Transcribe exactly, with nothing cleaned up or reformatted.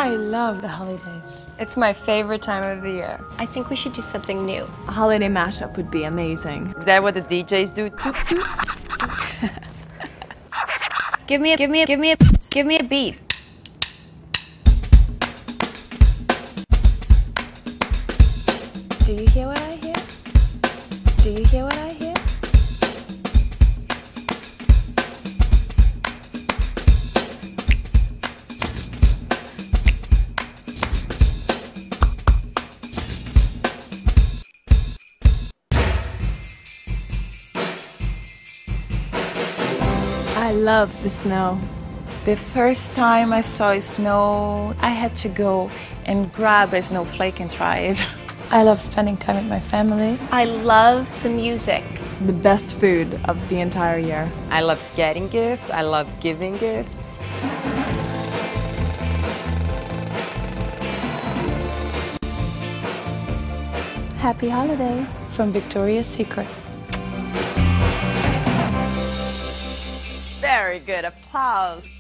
I love the holidays. It's my favorite time of the year. I think we should do something new. A holiday mashup would be amazing. Is that what the D Js do? Toot, toot. Give me a, give me a, give me a, give me a beat. Do you hear what I hear? Do you hear what I hear? I love the snow. The first time I saw snow, I had to go and grab a snowflake and try it. I love spending time with my family. I love the music. The best food of the entire year. I love getting gifts. I love giving gifts. Happy holidays. From Victoria's Secret. Very good. Applause.